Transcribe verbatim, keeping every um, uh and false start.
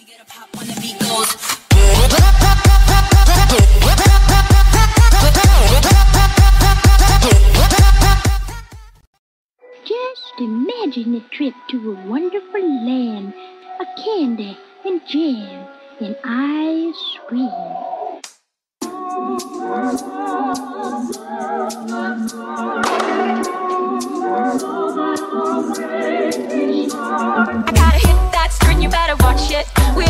Just imagine a trip to a wonderful land, a candy and jam and ice cream. Gotta hit that string, you better watch it. We